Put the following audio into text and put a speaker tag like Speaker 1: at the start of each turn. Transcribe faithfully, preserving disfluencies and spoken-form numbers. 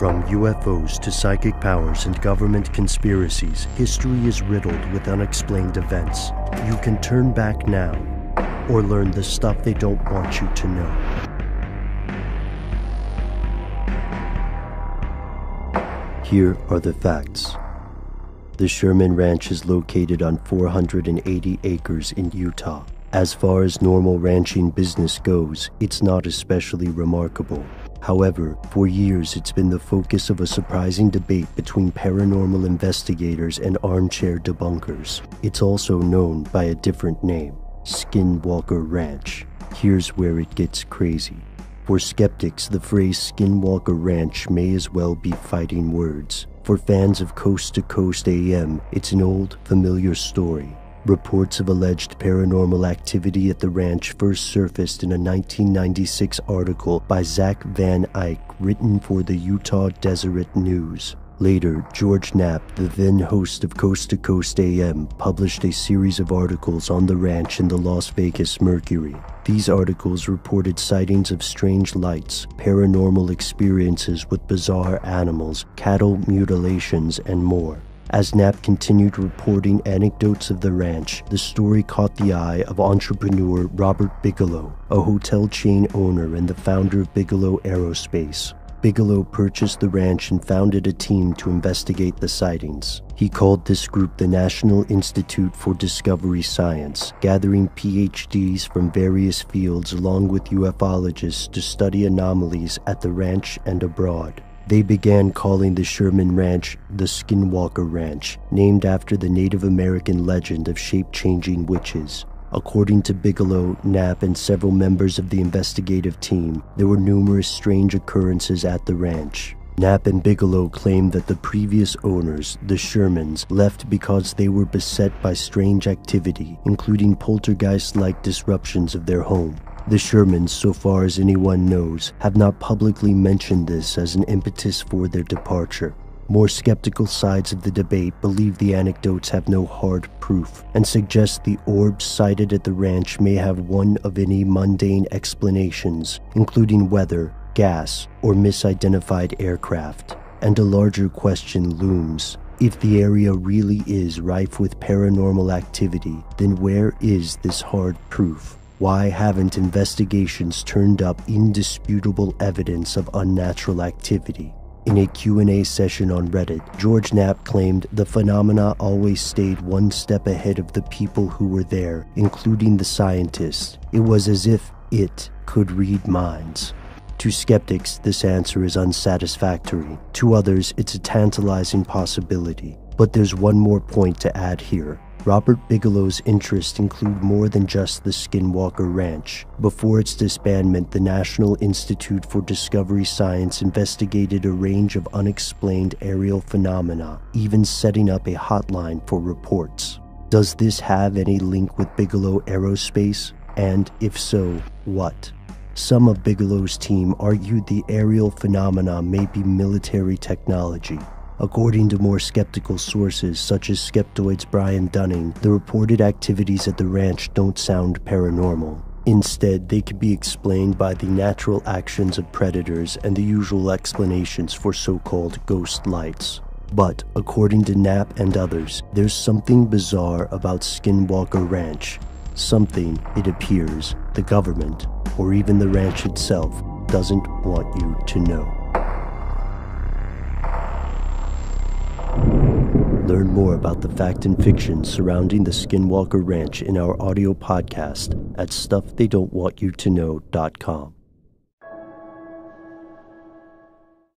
Speaker 1: From U F Os to psychic powers and government conspiracies, history is riddled with unexplained events. You can turn back now, or learn the stuff they don't want you to know. Here are the facts. The Sherman Ranch is located on four hundred eighty acres in Utah. As far as normal ranching business goes, it's not especially remarkable. However, for years it's been the focus of a surprising debate between paranormal investigators and armchair debunkers. It's also known by a different name, Skinwalker Ranch. Here's where it gets crazy. For skeptics, the phrase Skinwalker Ranch may as well be fighting words. For fans of Coast to Coast A M, it's an old, familiar story. Reports of alleged paranormal activity at the ranch first surfaced in a nineteen ninety-six article by Zach Van Eyck written for the Utah Deseret News. Later, George Knapp, the then host of Coast to Coast A M, published a series of articles on the ranch in the Las Vegas Mercury. These articles reported sightings of strange lights, paranormal experiences with bizarre animals, cattle mutilations, and more. As Knapp continued reporting anecdotes of the ranch, the story caught the eye of entrepreneur Robert Bigelow, a hotel chain owner and the founder of Bigelow Aerospace. Bigelow purchased the ranch and founded a team to investigate the sightings. He called this group the National Institute for Discovery Science, gathering P H Ds from various fields along with ufologists to study anomalies at the ranch and abroad. They began calling the Sherman Ranch the Skinwalker Ranch, named after the Native American legend of shape-changing witches. According to Bigelow, Knapp, and several members of the investigative team, there were numerous strange occurrences at the ranch. Knapp and Bigelow claimed that the previous owners, the Shermans, left because they were beset by strange activity, including poltergeist-like disruptions of their home. The Shermans, so far as anyone knows, have not publicly mentioned this as an impetus for their departure. More skeptical sides of the debate believe the anecdotes have no hard proof and suggest the orbs sighted at the ranch may have one of any mundane explanations, including weather, gas, or misidentified aircraft. And a larger question looms. If the area really is rife with paranormal activity, then where is this hard proof? Why haven't investigations turned up indisputable evidence of unnatural activity? In a Q and A session on Reddit, George Knapp claimed the phenomena always stayed one step ahead of the people who were there, including the scientists. It was as if it could read minds. To skeptics, this answer is unsatisfactory. To others, it's a tantalizing possibility. But there's one more point to add here. Robert Bigelow's interests include more than just the Skinwalker Ranch. Before its disbandment, the National Institute for Discovery Science investigated a range of unexplained aerial phenomena, even setting up a hotline for reports. Does this have any link with Bigelow Aerospace? And if so, what? Some of Bigelow's team argued the aerial phenomena may be military technology. According to more skeptical sources, such as Skeptoid's Brian Dunning, the reported activities at the ranch don't sound paranormal. Instead, they could be explained by the natural actions of predators and the usual explanations for so-called ghost lights. But, according to Knapp and others, there's something bizarre about Skinwalker Ranch. Something, it appears, the government, or even the ranch itself, doesn't want you to know. Learn more about the fact and fiction surrounding the Skinwalker Ranch in our audio podcast at stuff they don't want you to know dot com.